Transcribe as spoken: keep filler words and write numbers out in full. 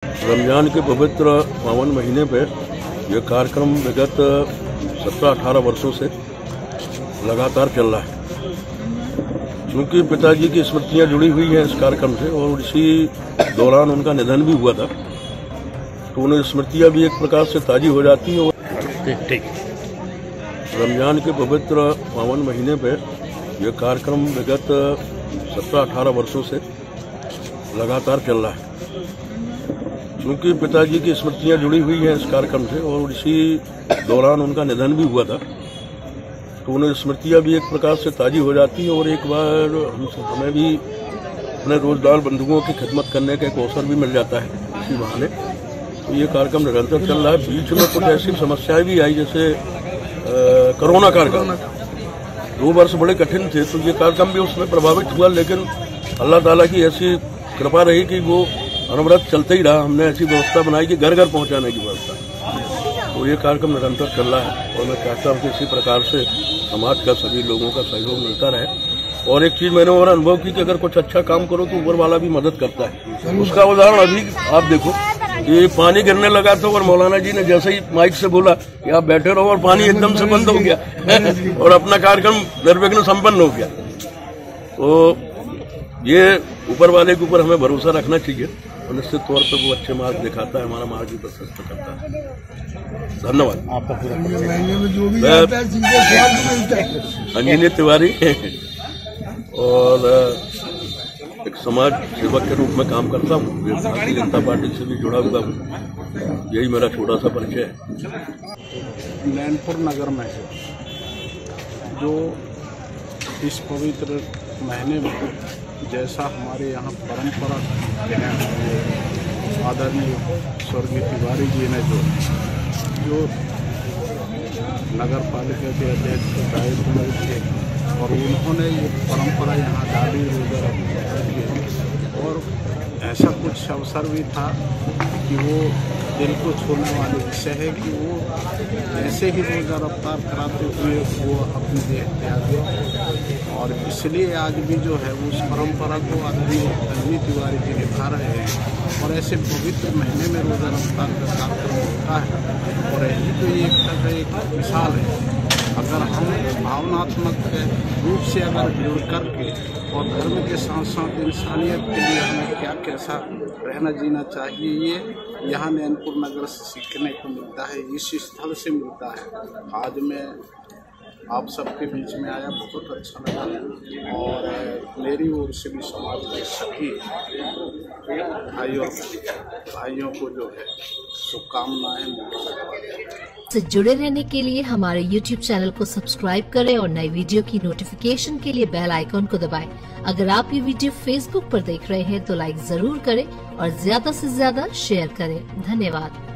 रमजान के पवित्र पावन महीने पे यह कार्यक्रम विगत सत्रह अठारह वर्षों से लगातार चल रहा है। क्योंकि पिताजी की स्मृतियां जुड़ी हुई हैं इस कार्यक्रम से और इसी दौरान उनका निधन भी हुआ था, तो उन्हें स्मृतियां भी एक प्रकार से ताजी हो जाती हैं। ठीक रमजान के पवित्र पावन महीने पे यह कार्यक्रम विगत सत्रह अठारह वर्षों से लगातार चल रहा है। क्योंकि पिताजी की स्मृतियां जुड़ी हुई हैं इस कार्यक्रम से और इसी दौरान उनका निधन भी हुआ था, तो उन्हें स्मृतियां भी एक प्रकार से ताजी हो जाती हैं और एक बार हमें भी अपने रोजगार बंधुओं की खिदमत करने का एक अवसर भी मिल जाता है इसी बहाने। तो ये कार्यक्रम निरंतर चल रहा है। बीच में कुछ ऐसी समस्याएं भी आई, जैसे कोरोना कार्यक्रम दो वर्ष बड़े कठिन थे, तो ये कार्यक्रम भी उसमें प्रभावित हुआ, लेकिन अल्लाह ताला की ऐसी कृपा रही कि वो अनवरत चलते ही रहा। हमने ऐसी व्यवस्था बनाई कि घर घर पहुंचाने की व्यवस्था, तो ये कार्यक्रम निरंतर चल रहा है और मैं चाहता हूँ कि इसी प्रकार से समाज का सभी लोगों का सहयोग मिलता रहे। और एक चीज मैंने और अनुभव की कि अगर कुछ अच्छा काम करो तो ऊपर वाला भी मदद करता है। उसका उदाहरण अभी आप देखो कि पानी गिरने लगा था और मौलाना जी ने जैसे ही माइक से बोला कि आप बैठे रहो, और पानी एकदम से बंद हो गया और अपना कार्यक्रम निर्विघ्न संपन्न हो गया। तो ये ऊपर वाले के ऊपर हमें भरोसा रखना चाहिए और निश्चित तौर पर वो अच्छे मार्ग दिखाता है, हमारा मार्ग भी प्रशस्त करता है। धन्यवाद। आपका पूरा अंजनी तिवारी और एक समाज सेवक के रूप में काम करता हूँ। भारतीय जनता पार्टी से भी जुड़ा हुआ हूँ। यही मेरा छोटा सा परिचय है। नैनपुर नगर में जो इस पवित्र महीने में जैसा हमारे यहाँ परंपरा है, आदरणीय स्वर्गीय तिवारी जी ने जो जो नगर पालिका के अध्यक्ष के दायित्व में थे और उन्होंने ये परंपरा यहाँ डाली रोजा रखी, और ऐसा कुछ अवसर भी था कि वो दिल को छूने वाले विषय है कि वो ऐसे ही रोजा रफ्तार कराते हुए वो अपने देह त्यागे, और इसलिए आज भी जो है उस परंपरा को आदरणीय अंजनी तिवारी जी निभा रहे हैं। और ऐसे पवित्र महीने में रोजा रफ्तार का कार्यक्रम होता है और यही तो एक तरह का एक मिसाल है। अगर हम भावनात्मक रूप से अगर जुड़ करके और धर्म के साथ साथ इंसानियत के लिए हमें क्या कैसा रहना जीना चाहिए, ये यहाँ नैनपुर नगर से सीखने को मिलता है, इस स्थल से मिलता है। आज मैं आप सबके बीच में आया, बहुत अच्छा लगा, और मेरी ओर से भी समाज के सभी भाइयों भाइयों को जो है शुभकामनाएं। से जुड़े रहने के लिए हमारे यूट्यूब चैनल को सब्सक्राइब करें और नई वीडियो की नोटिफिकेशन के लिए बेल आइकॉन को दबाएं। अगर आप ये वीडियो फेसबुक पर देख रहे हैं तो लाइक जरूर करें और ज्यादा से ज्यादा शेयर करें। धन्यवाद।